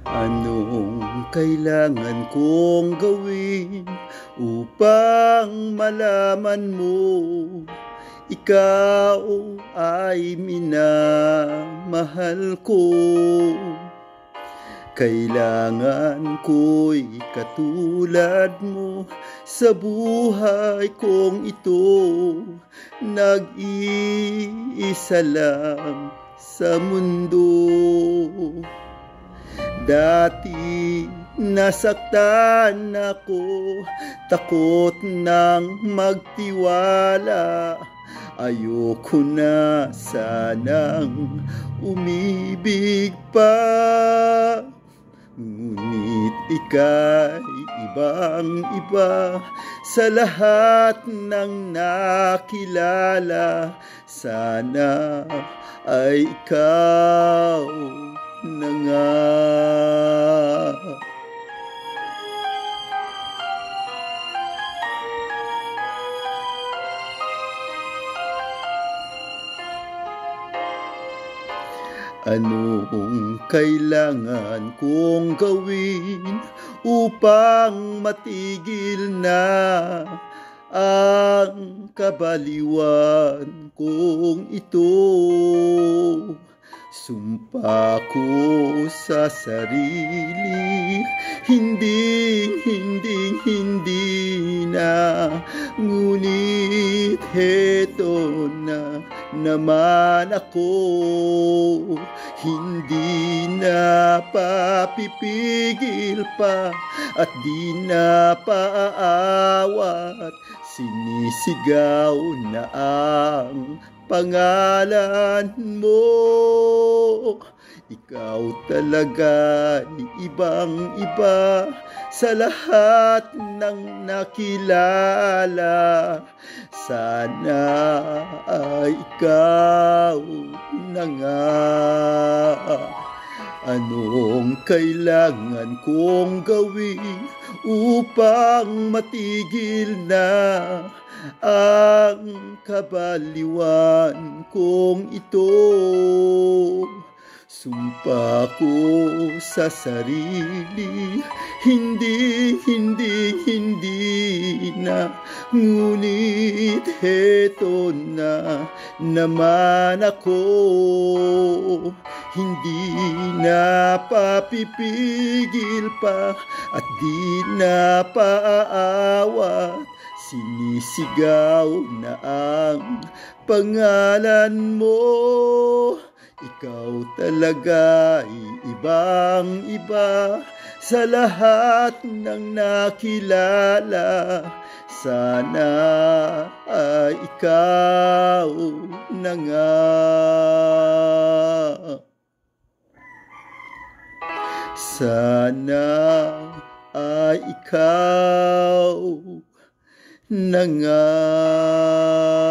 Anong kailangan kong gawin upang malaman mo ikaw ay minamahal ko? Kailangan ko'y katulad mo sa buhay kong ito. Nag-iisa lang sa mundo. Dati nasaktan ako, takot nang magtiwala. Ayoko na sanang umibig pa. Ngunit ika'y ibang-iba sa lahat ng nakilala. Sana ay ikaw na nga. Anong kailangan kong gawin upang matigil na ang kabaliwan kong ito? Sumpa ko sa sarili, hindi na. Ngunit heto na naman ako, hindi na papipigil pa at di na paaawat. Sinisigaw na ang pangalan mo. Ikaw talaga'y ibang-iba sa lahat ng nakilala. Sana ay ikaw na nga. Anong kailangan kong gawin upang matigil na ang kabaliwan kong ito? Sumpa ko sa sarili, hindi na. Ngunit heto na naman ako, hindi na papipigil pa at di na paaawat. Sinisigaw na ang pangalan mo. Ikaw talaga'y ibang-iba sa lahat ng nakilala. Sana ay ikaw na nga. Sana ay ikaw na nga.